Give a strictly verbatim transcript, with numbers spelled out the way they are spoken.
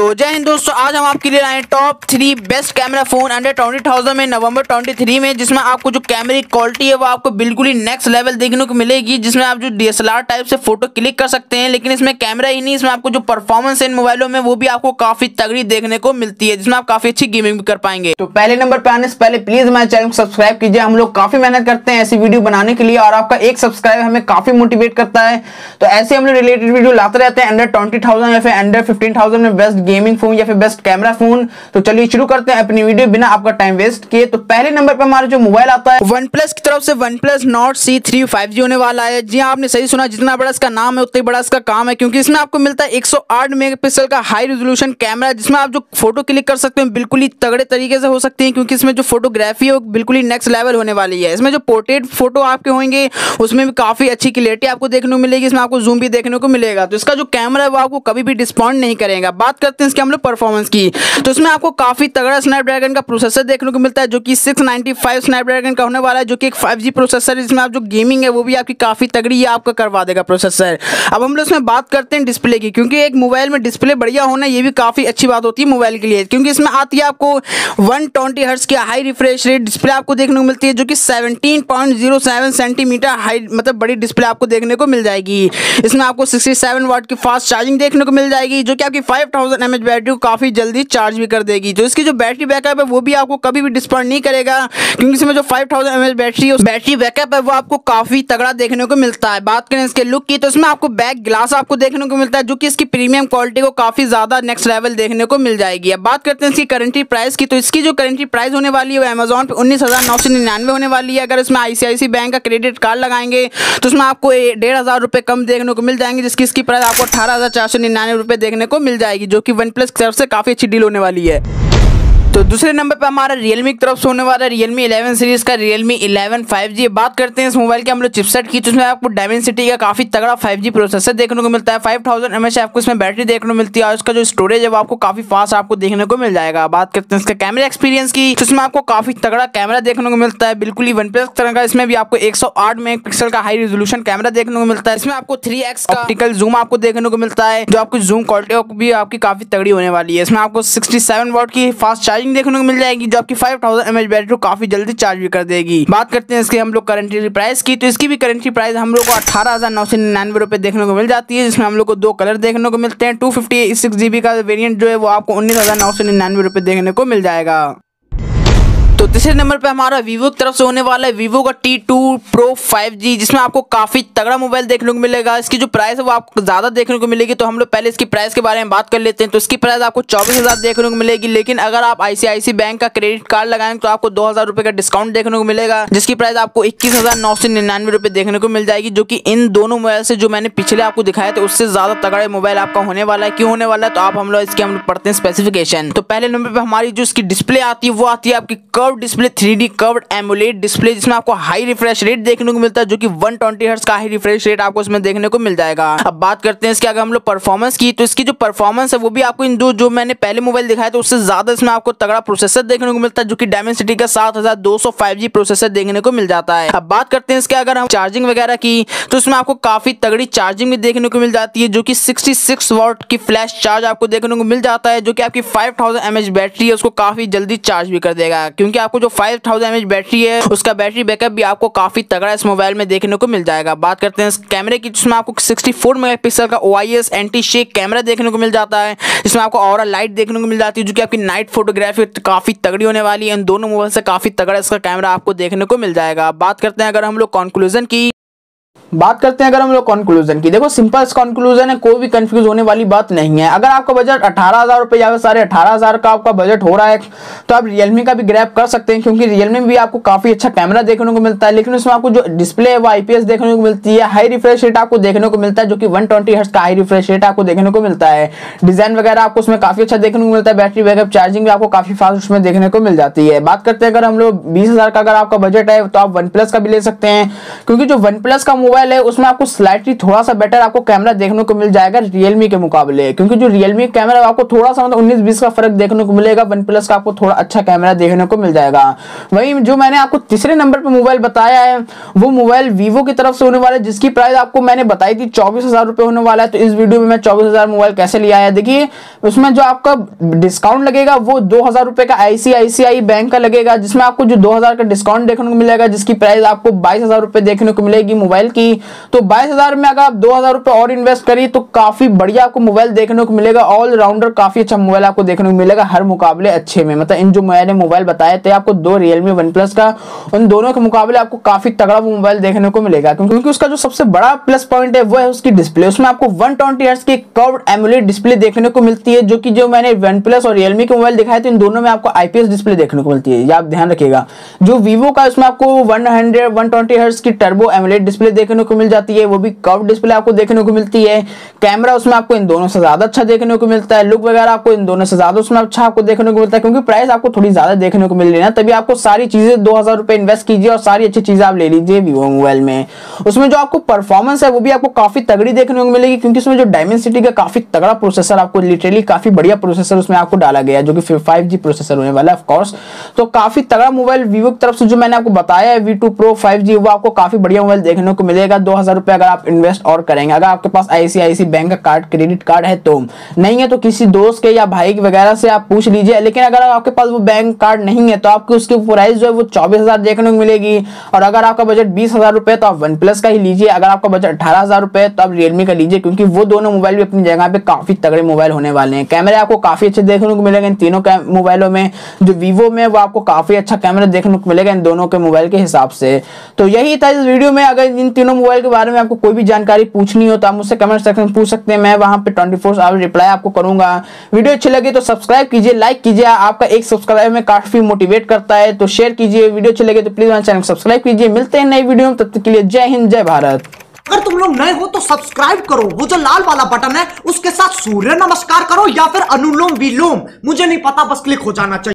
तो जय हिंद दोस्तों, आज हम आपके लिए आए top three best camera phone under twenty thousand में नवंबर तेईस में, जिसमें आपको जो कैमरे की क्वालिटी है वो आपको बिल्कुल ही नेक्स्ट लेवल देखने को मिलेगी, जिसमें आप जो डीएसएलआर टाइप से फोटो क्लिक कर सकते हैं। लेकिन इसमें कैमरा ही नहीं, इसमें आपको जो परफॉर्मेंस है इन मोबाइलों में वो भी आपको काफी तगड़ी देखने को मिलती है, जिसमें आप काफी अच्छी गेमिंग भी कर पाएंगे। तो पहले नंबर पर आने से पहले प्लीज हमारे चैनल को सब्सक्राइब कीजिए। हम लोग काफी मेहनत करते हैं ऐसी वीडियो बनाने के लिए और आपका एक सब्सक्राइब हमें काफी मोटिवेट करता है। तो ऐसे हम लोग रिलेटेड वीडियो लाते रहते हैं अंडर ट्वेंटी थाउजेंड या फिर अंडर फिफ्टीन थाउजेंड में बेस्ट गेमिंग फोन या फिर बेस्ट कैमरा फोन। तो चलिए शुरू करते हैं अपनी वीडियो बिना आपका टाइम वेस्ट किए। तो पहले नंबर पर हमारा जो मोबाइल आता है OnePlus की तरफ से OnePlus Nord C three five G होने वाला है। जी हाँ, आपने सही सुना, जितना बड़ा इसका नाम है उतना ही बड़ा इसका काम है, क्योंकि इसमें आपको मिलता है एक सौ आठ मेगापिक्सल का हाई रेजोल्यूशन कैमरा, जिसमें आप जो फोटो क्लिक कर सकते हैं बिल्कुल ही तगड़े तरीके से हो सकती है, क्योंकि इसमें जो फोटोग्राफी है वो बिल्कुल ही नेक्स्ट लेवल होने वाली है। इसमें जो पोर्ट्रेट फोटो आपके होंगे उसमें भी काफी अच्छी क्लियरिटी आपको देखने को मिलेगी, इसमें आपको जूम भी देखने को मिलेगा। तो इसका जो कैमरा है वो आपको कभी भी डिसअपॉइंट नहीं करेगा। बात करते हैं इसके हम लोग परफॉर्मेंस की, तो इसमें आपको काफी तगड़ा स्नैपड्रैगन का प्रोसेसर देखने को मिलता है, जो कि सिक्स नाइंटी फाइव स्नैपड्रैगन का होने वाला है, जो कि एक फाइव जी प्रोसेसर है, जिसमें आप जो गेमिंग है वो भी आपकी काफी तगड़ी आपका करवा देगा प्रोसेसर। अब हम लोग इसमें बात करते हैं डिस्प्ले की, क्योंकि एक मोबाइल में डिस्प्ले बढ़िया होना ये भी काफी अच्छी बात होती है मोबाइल के लिए, क्योंकि इसमें आती है आपको वन ट्वेंटी हर्ट्ज की हाई रिफ्रेश रेट डिस्प्ले आपको देखने को मिलती है, जो कि seventeen point zero seven centimetre high मतलब बड़ी डिस्प्ले आपको देखने को मिल जाएगी। इसमें आपको सिक्सटी सेवन वाट की फास्ट चार्जिंग देखने को मिल जाएगी, जो कि आपकी फाइव थाउजेंड एमएच बैटरी को काफी जल्दी चार्ज भी कर देगी। तो इसकी जो बैटरी बैकअप है वो भी आपको कभी भी डिसअपॉइंट नहीं करेगा, क्योंकि इसमें जो five thousand mAh battery battery backup है वो आपको काफी तगड़ा देखने को मिलता है। बात करें इसके लुक की, तो इसमें आपको बैक ग्लास आपको देखने को मिलता है, जो कि इसकी प्रीमियम क्वालिटी को काफी ज्यादा नेक्स्ट लेवल देखने को मिल जाएगी। अब बात करते हैं इसकी करेंटली प्राइस की, तो इसकी जो करेंटली प्राइस होने वाली है वो अमेजोन पे उन्नीस हजार नौ सौ निन्यानवे होने वाली है। अगर इसमें आईसीआईसी बैंक का क्रेडिट कार्ड लगाएंगे तो इसमें आपको डेढ़ हजार रुपए कम देखने को मिल जाएंगे, जिसकी इसकी प्राइस आपको अठारह हजार चार सौ निन्यानवे रुपए देखने को मिल जाएगी, जो कि OnePlus की तरफ से काफी अच्छी डील होने वाली है। तो दूसरे नंबर पे हमारा Realme की तरफ से होने वाला है Realme इलेवन सीरीज का Realme इलेवन फाइव जी। बात करते हैं इस मोबाइल के हम लोग चिपसेट की, तो इसमें आपको Dimensity का काफी तगड़ा फाइव जी प्रोसेसर देखने को मिलता है, फाइव थाउजेंड एमएच आपको इसमें बैटरी देखने को मिलती है, और इसका जो स्टोरेज है वो आपको काफी फास्ट आपको देखने को मिल जाएगा। बात करते हैं इसका कैमरा एक्सपीरियंस की, तो इसमें आपको काफी तगड़ा कैमरा देखने को मिलता है, बिल्कुल ही OnePlus तरह का। इसमें भी आपको एक सौ आठ मेगापिक्सल का हाई रेजोल्यूशन कैमरा देखने को मिलता है। इसमें आपको थ्री एक्स का ऑप्टिकल जूम आपको देखने को मिलता है, जो आपकी जूम क्वालिटी भी आपकी काफी तगड़ी होने वाली है। इसमें आपको सिक्सटी सेवन वाट की फास्ट चार्जिंग देखने को मिल जाएगी, जो आपकी फाइव थाउजेंड एमएच बैटरी को काफी जल्दी चार्ज भी कर देगी। बात करते हैं इसके हम लोग करेंटली प्राइस की, तो इसकी भी करेंटली प्राइस हम लोग को अठारह हजार नौ सौ निन्यानवे रुपए देखने को मिल जाती है, जिसमें हम लोग को दो कलर देखने को मिलते हैं। टू फिफ्टी सिक्स जीबी का वेरिएंट जो है वो आपको उन्नीस हजार नौ सौ निन्यानवे रुपए देखने को मिल जाएगा। तो तीसरे नंबर पे हमारा Vivo की तरफ से होने वाला है Vivo का T two Pro five G, जिसमें आपको काफी तगड़ा मोबाइल देखने को मिलेगा। इसकी जो प्राइस है वो आपको ज्यादा देखने को मिलेगी, तो हम लोग पहले इसकी प्राइस के बारे में बात कर लेते हैं। तो इसकी प्राइस आपको चौबीस हजार देखने को मिलेगी, लेकिन अगर आप आईसीआईसी बैंक का क्रेडिट कार्ड लगाएंगे तो आपको दो हजार रुपए का डिस्काउंट देखने को मिलेगा, जिसकी प्राइस आपको इक्कीस हजार नौ सौ निन्यानवे रुपए देखने को मिल जाएगी, जो कि इन दोनों मोबाइल से जो मैंने पिछले आपको दिखाया था उससे ज्यादा तगड़ा मोबाइल आपका होने वाला है। क्यों होने वाला है, तो आप हम लोग इसके हम लोग पढ़ते हैं स्पेसिफिकेशन। तो पहले नंबर पर हमारी जो इसकी डिस्प्ले आती है वो आती है आपकी curve display three D curved AMOLED display, जिसमें आपको हाई रिफ्रेश रेट देखने को मिलता है, जो कि वन ट्वेंटी हर्ट्ज का हाई रिफ्रेश रेट आपको इसमें देखने को मिल जाएगा। अब बात करते हैं इसके अगर हम लोग परफॉर्मेंस की, तो इसकी जो परफॉर्मेंस है वो भी आपको इन दो जो मैंने पहले मोबाइल दिखाया था उससे ज्यादा इसमें आपको तगड़ा प्रोसेसर देखने को मिलता है, जो कि Dimensity का सात हजार दो सौ फाइव जी प्रोसेसर देखने को मिल जाता है। अब बात करते हैं इसके अगर हम चार्जिंग वगैरह की, तो इसमें आपको काफी तगड़ी चार्जिंग भी देखने को मिल जाती है, जो कि सिक्सटी सिक्स वाट की फ्लैश चार्ज आपको देखने को मिल जाता है, जो कि आपकी फाइव थाउजेंड एमएच बैटरी है उसको काफी जल्दी चार्ज भी कर देगा, क्योंकि आपको जो फाइव थाउजेंड एमएच बैटरी है उसका बैटरी बैकअप भी आपको काफी तगड़ा इस मोबाइल में देखने को मिल जाएगा। बात करते हैं इस कैमरे की, जिसमें आपको सिक्सटी फोर मेगापिक्सल का O I S anti shake camera देखने को मिल जाता है, जिसमें आपको ऑरा लाइट देखने को मिल जाती है, जो कि आपकी नाइट फोटोग्राफी काफी तगड़ी होने वाली है। इन दोनों मोबाइल से काफी तगड़ा इसका कैमरा आपको देखने को मिल जाएगा। बात करते हैं अगर हम लोग कंक्लूजन की बात करते हैं अगर हम लोग कंक्लूजन की, देखो सिंपल कंक्लूजन है, कोई भी कंफ्यूज होने वाली बात नहीं है। अगर आपका बजट अठारह हजार रुपए या साढ़े अठारह हजार का आपका बजट हो रहा है तो आप Realme का भी ग्रैब कर सकते हैं, क्योंकि Realme में भी आपको काफी अच्छा कैमरा देखने को मिलता है, लेकिन उसमें आपको जो डिस्प्ले है वो आईपीएस देखने को मिलती है, हाई रिफ्रेश रेट आपको देखने को मिलता है, जो कि वन ट्वेंटी हर्ट्ज का हाई रिफ्रेश रेट आपको देखने को मिलता है। डिजाइन वगैरह आपको उसमें काफी अच्छा देखने को मिलता है, बैटरी बैकअप चार्जिंग भी आपको काफी फास्ट उसमें देखने को मिल जाती है। बात करते हैं अगर हम लोग बीस हजार का अगर आपका बजट है तो आप OnePlus का भी ले सकते हैं, क्योंकि जो OnePlus का मोबाइल मोबाइल है उसमें आपको स्लाइटली थोड़ा सा बेटर आपको कैमरा देखने को मिल जाएगा रियलमी के मुकाबले, क्योंकि जो रियलमी कैमरा आपको थोड़ा सा मतलब उन्नीस बीस का फर्क देखने को मिलेगा, वन प्लस का आपको थोड़ा अच्छा कैमरा देखने को मिल जाएगा। वहीं जो मैंने आपको तीसरे नंबर पर मोबाइल बताया है वो मोबाइल वीवो की तरफ से होने वाला है, जिसकी प्राइस आपको मैंने बताई थी चौबीस हजार रुपए होने वाला है। तो इस वीडियो में मैं चौबीस हजार मोबाइल कैसे लिया है, देखिए उसमें जो आपका डिस्काउंट लगेगा वो दो हजार रुपए का आईसीआईसीआई बैंक का लगेगा, जिसमें आपको जो दो हजार का डिस्काउंट देखने को मिलेगा, जिसकी प्राइस आपको बाईस हजार रुपए देखने को मिलेगी मोबाइल की। तो बाईस हजार में अगर आप दो हजार रुपए और इन्वेस्ट करिए तो काफी बढ़िया आपको मोबाइल देखने को मिलेगा, ऑलराउंडर काफी अच्छा मोबाइल आपको देखने को मिलेगा हर मुकाबले अच्छे में। मतलब इन जो मैंने मोबाइल बताए थे आपको दो रियलमी वन प्लस का, उन दोनों के मुकाबले आपको काफी तगड़ा मोबाइल देखने को मिलेगा, क्योंकि उसका जो सबसे बड़ा प्लस पॉइंट है वो है उसकी डिस्प्ले। उसमें आपको वन ट्वेंटी हर्ट्ज की कर्व्ड एमोलेड डिस्प्ले देखने को मिलती है, जो कि जो मैंने वन प्लस और रियलमी के मोबाइल दिखाए थे इन दोनों में आपको आईपीएस डिस्प्ले देखने को मिलती है, ये आप ध्यान रखिएगा। जो वीवो का उसमें आपको one hundred one twenty hertz की टर्बो एमोलेड डिस्प्ले देखने को मिल जाती है, वो भी कर्व डिस्प्ले आपको देखने को मिलती है। कैमरा उसमें आपको इन दोनों से ज्यादा अच्छा देखने को मिलता है, लुक वगैरह आपको इन दोनों से ज्यादा उसमें अच्छा आपको देखने को मिलता है, क्योंकि प्राइस आपको थोड़ी ज्यादा देखने को मिल रही है, तभी आपको सारी चीजें दो हजार रुपए इन्वेस्ट कीजिए और सारी अच्छी चीजें आप ले लीजिए वीवो मोबाइल में। उसमें जो आपको परफॉर्मेंस है वो भी आपको काफी तगड़ी देखने को मिलेगी, क्योंकि उसमें जो डायमेंसिटी का काफी तगड़ा प्रोसेसर आपको लिटरली काफी बढ़िया प्रोसेसर उसमें आपको डाला गया है, जो कि फाइव जी प्रोसेसर होने वाला है ऑफ कोर्स। तो काफी तगड़ा मोबाइल वीवो की तरफ से जो मैंने आपको बताया है V two pro five G, वो आपको काफी बढ़िया मोबाइल देखने को मिलेगा दो हजार रुपए अगर आप इन्वेस्ट और करेंगे। अगर आपके पास आईसीआईसीआई बैंक का कार्ड क्रेडिट कार्ड है तो, नहीं है तो किसी दोस्त के या भाई वगैरह से आप पूछ लीजिए। लेकिन अगर आपके पास वो बैंक कार्ड नहीं है तो आपको उसकी प्राइस जो है वो चौबीस हजार देखने को मिलेगी। और अगर आपका बजट बीस हजार रुपए तो आप वन प्लस का ही लीजिए, अगर आपका बजट अठारह हजार रुपए तो आप रियलमी का लीजिए, क्योंकि वो दोनों मोबाइल भी अपनी जगह पे काफी तगड़े मोबाइल होने वाले हैं। कैमरे आपको काफी अच्छे देखने को मिलेंगे इन तीनों मोबाइलों में। जो वीवो में वो आपको काफी अच्छा कैमरा देखने को मिलेगा इन दोनों के मोबाइल के हिसाब से। तो यही था इस वीडियो में। अगर इन तीनों मोबाइल के बारे में आपको कोई भी जानकारी पूछनी हो तो आप मुझसे कमेंट सेक्शन में पूछ सकते हैं, मैं वहां पे ट्वेंटी फोर आवर रिप्लाई आपको करूंगा। वीडियो अच्छी लगी तो सब्सक्राइब कीजिए, लाइक कीजिए, आपका एक सब्सक्राइब में काफी मोटिवेट करता है। तो शेयर कीजिए, वीडियो अच्छी लगे तो प्लीज हमारे चैनल को सब्सक्राइब कीजिए। मिलते हैं नई वीडियो में, तब तक के लिए जय हिंद जय भारत। अगर तुम लोग नए हो तो सब्सक्राइब करो, वो जो लाल वाला बटन है उसके साथ सूर्य नमस्कार करो या फिर अनुलोम विलोम, मुझे नहीं पता, बस क्लिक हो जाना चाहिए।